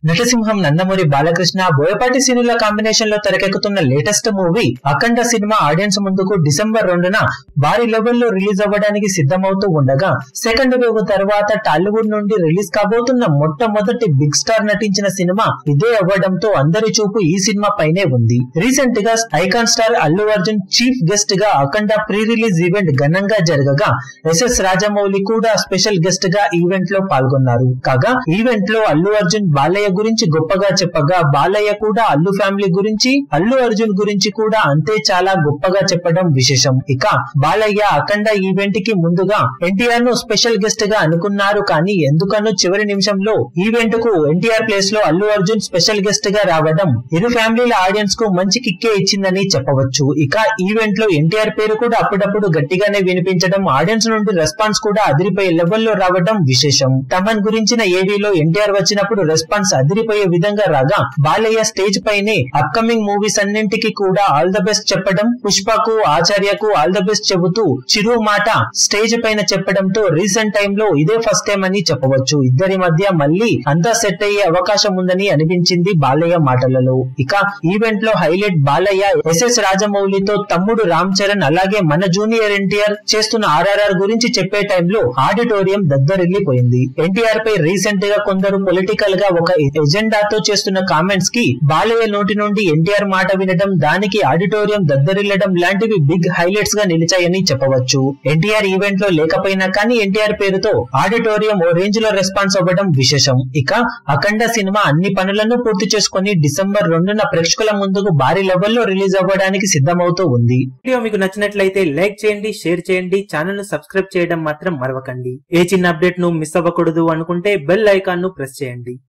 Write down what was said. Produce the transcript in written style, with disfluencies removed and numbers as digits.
నటసింహం నందమూరి బాలకృష్ణ బోయపాటి సినిమాల కాంబినేషన్ లో తెరకెక్కుతున్న లేటెస్ట్ మూవీ అఖండ సినిమా ఆడియన్స్ ముందుకు డిసెంబర్ 2న భారీ లెవెల్లో రిలీజ్ అవ్వడానికి సిద్ధమవుతూ ఉండగా సెకండ్ వేవ్ తర్వాత టాలీవుడ్ నుండి రిలీజ్ కాబోతున్న మొట్టమొదటి బిగ్ స్టార్ నటించిన సినిమా ఇదే అవ్వడంతో అందరి చూపు ఈ సినిమా పైనే ఉంది. రీసెంట్ గా icon star Allu Arjun chief guest గా అఖండ ప్రీ రిలీజ్ ఈవెంట్ ఘనంగా జరగగా ఎస్ఎస్ రాజమౌళి కూడా స్పెషల్ గెస్ట్ గా ఈవెంట్ లో పాల్గొన్నారు. కాగా ఈవెంట్ లో అల్లు అర్జున్ బాలయ్య గురించి గొప్పగా చెప్పగా బాలయ్య కూడా అల్లు ఫ్యామిలీ గురించి అల్లు అర్జున్ గురించి కూడా అంతే చాలా గొప్పగా చెప్పడం విశేషం. ఇక బాలయ్య అఖండ ఈవెంట్ కి ముందుగా ఎన్టీఆర్ ను స్పెషల్ గెస్ట్ గా అనుకున్నారు, కానీ ఎందుకనో చివరి నిమిషంలో ఈవెంట్ కు ఎన్టీఆర్ ప్లేస్ లో అల్లు అర్జున్ స్పెషల్ గెస్ట్ గా రావడం ఇరు ఫ్యామిలీల ఆడియన్స్ కు మంచి కిక్కే ఇచ్చిందని చెప్పవచ్చు. ఇక ఈవెంట్ లో ఎన్టీఆర్ పేరు కూడా అప్పుడప్పుడు గట్టిగానే వినిపించడం, ఆడియన్స్ నుండి రెస్పాన్స్ కూడా అదిరిపోయే లెవెల్లో రావడం విశేషం. తమన్ గురించిన ఏవీలో ఎన్టీఆర్ వచ్చినప్పుడు రెస్పాన్స్ అదిరిపోయే విధంగా రాగా బాలయ్య స్టేజ్ పైనే అప్కమింగ్ మూవీస్ అన్నింటికి కూడా ఆల్ ద బెస్ట్ చెప్పడం, పుష్పకు ఆచార్యకు ఆల్ ద బెస్ట్ చెబుతూ చిరు మాట స్టేజ్ పైన చెప్పడంతో రీసెంట్ టైమ్ లో ఇదే ఫస్ట్ టైం అని చెప్పవచ్చు. ఇద్దరి మధ్య మళ్ళీ అంతా సెట్ అయ్యే అవకాశం ఉందని అనిపించింది బాలయ్య మాటలలో. ఇక ఈవెంట్ లో హైలైట్ బాలయ్య ఎస్ఎస్ రాజమౌళితో తమ్ముడు రామ్ చరణ్ అలాగే మన జూనియర్ ఎన్టీఆర్ చేస్తున్న ఆర్ఆర్ఆర్ గురించి చెప్పే టైంలో ఆడిటోరియం దద్దరిల్లిపోయింది. ఎన్టీఆర్ పై రీసెంట్ గా కొందరు పొలిటికల్ గా ఒక ఎజెండాతో చేస్తున్న కామెంట్స్ కి బాలయ్య నోటి నుండి ఎన్టీఆర్ మాట వినడం, దానికి ఆడిటోరియం దద్దరిల్లడం లాంటివి బిగ్ హైలైట్స్ గా నిలిచాయని చెప్పవచ్చు. ఎన్టీఆర్ ఈవెంట్ లో లేకపోయినా కానీ ఎన్టీఆర్ పేరుతో ఆడిటోరియం ఓ రేంజ్ లో రెస్పాన్స్ అవ్వడం విశేషం. ఇక అఖండ సినిమా అన్ని పనులను పూర్తి చేసుకుని డిసెంబర్ 2న ప్రేక్షకుల ముందుకు భారీ లెవెల్లో రిలీజ్ అవ్వడానికి సిద్ధమవుతూ ఉంది. వీడియో మీకు నచ్చినట్లయితే లైక్ చేయండి, షేర్ చేయండి, ఛానల్ ను సబ్స్క్రైబ్ చేయడం మాత్రం మరవకండి. ఏ చిన్న అప్డేట్ ను మిస్ అవ్వకూడదు అనుకుంటే బెల్ ఐకాన్ ను ప్రెస్ చేయండి.